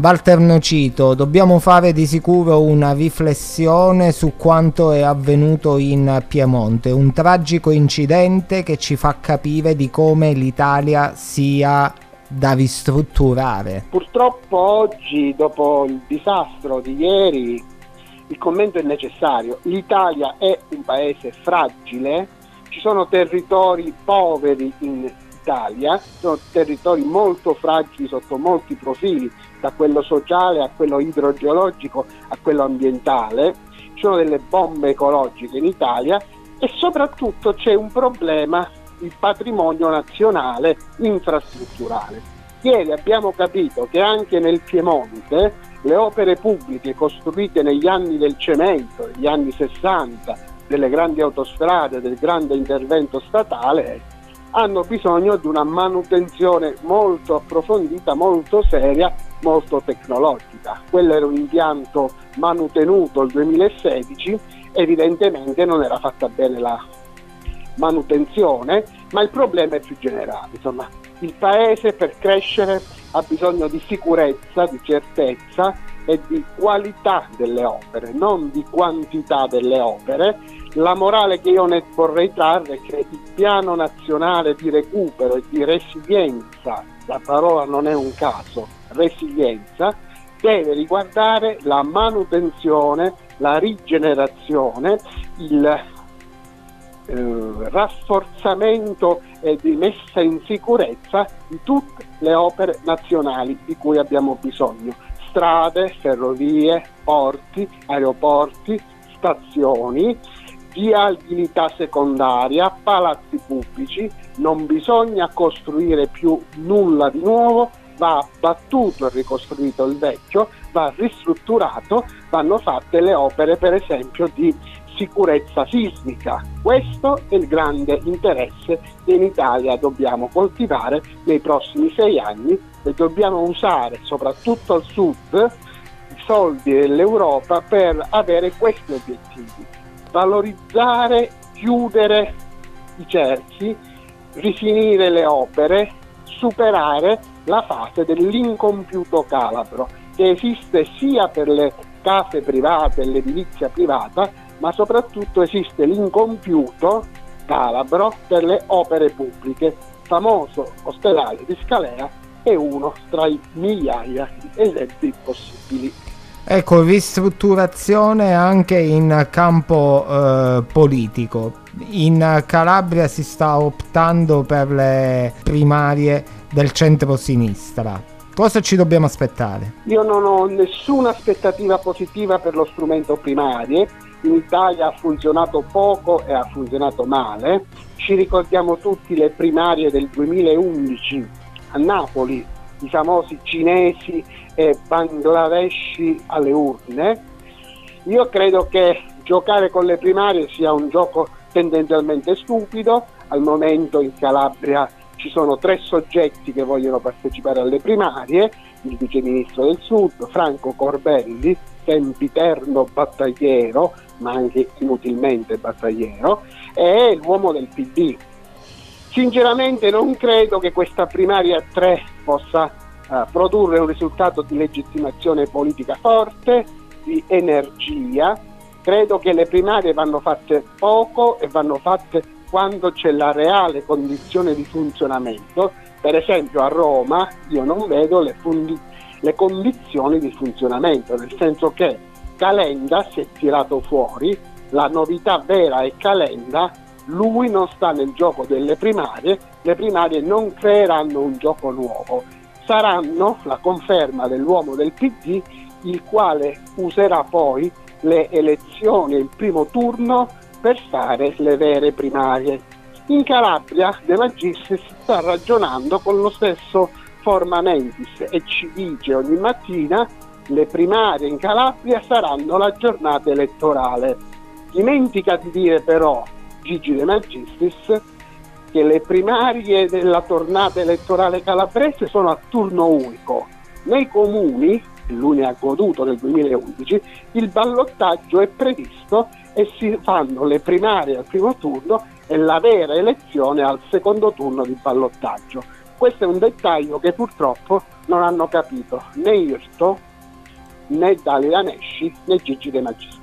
Walter Nocito, dobbiamo fare di sicuro una riflessione su quanto è avvenuto in Piemonte, un tragico incidente che ci fa capire di come l'Italia sia da ristrutturare. Purtroppo oggi, dopo il disastro di ieri, il commento è necessario. L'Italia è un paese fragile, ci sono territori poveri in Italia, sono territori molto fragili sotto molti profili, da quello sociale a quello idrogeologico a quello ambientale, ci sono delle bombe ecologiche in Italia e soprattutto c'è un problema, il patrimonio nazionale infrastrutturale. Ieri abbiamo capito che anche nel Piemonte le opere pubbliche costruite negli anni del cemento, negli anni 60, delle grandi autostrade, del grande intervento statale, hanno bisogno di una manutenzione molto approfondita, molto seria, molto tecnologica. Quello era un impianto manutenuto il 2016, evidentemente non era fatta bene la manutenzione, ma il problema è più generale. Insomma, il paese per crescere ha bisogno di sicurezza, di certezza e di qualità delle opere, non di quantità delle opere. La morale che io ne vorrei trarre è che il piano nazionale di recupero e di resilienza, la parola non è un caso, resilienza, deve riguardare la manutenzione, la rigenerazione, il rafforzamento e di messa in sicurezza di tutte le opere nazionali di cui abbiamo bisogno: strade, ferrovie, porti, aeroporti, stazioni, viabilità secondaria, palazzi pubblici. Non bisogna costruire più nulla di nuovo, va abbattuto e ricostruito il vecchio, va ristrutturato, vanno fatte le opere per esempio di sicurezza sismica. Questo è il grande interesse che in Italia dobbiamo coltivare nei prossimi 6 anni e dobbiamo usare soprattutto al sud i soldi dell'Europa per avere questi obiettivi: valorizzare, chiudere i cerchi, rifinire le opere, superare la fase dell'incompiuto calabro che esiste sia per le case private e l'edilizia privata, ma soprattutto esiste l'incompiuto calabro per le opere pubbliche. Famoso ospedale di Scalea è uno tra i migliaia di esempi possibili. Ecco, ristrutturazione anche in campo politico. In Calabria si sta optando per le primarie del centro-sinistra. Cosa ci dobbiamo aspettare? Io non ho nessuna aspettativa positiva per lo strumento primarie. In Italia ha funzionato poco e ha funzionato male. Ci ricordiamo tutti le primarie del 2011 a Napoli, i famosi cinesi e bangladeshi alle urne. Io credo che giocare con le primarie sia un gioco tendenzialmente stupido. Al momento in Calabria ci sono 3 soggetti che vogliono partecipare alle primarie: il viceministro del Sud, Franco Corbelli, sempiterno battagliero, ma anche inutilmente battagliero, e l'uomo del PD. Sinceramente non credo che questa primaria a 3 possa produrre un risultato di legittimazione politica forte, di energia. Credo che le primarie vanno fatte poco e vanno fatte quando c'è la reale condizione di funzionamento. Per esempio a Roma io non vedo le condizioni di funzionamento, nel senso che Calenda si è tirato fuori, la novità vera è Calenda, lui non sta nel gioco delle primarie, le primarie non creeranno un gioco nuovo, saranno la conferma dell'uomo del PD, il quale userà poi le elezioni, il primo turno, per fare le vere primarie. In Calabria De Magistris sta ragionando con lo stesso forma mentis e ci dice ogni mattina: le primarie in Calabria saranno la giornata elettorale. Dimentica di dire però Gigi De Magistris che le primarie della tornata elettorale calabrese sono a turno unico. Nei comuni, lui ne ha goduto nel 2011, il ballottaggio è previsto e si fanno le primarie al primo turno e la vera elezione al secondo turno di ballottaggio. questo è un dettaglio che purtroppo non hanno capito né Irto, né Dalia Nesci, né Gigi De Magistris.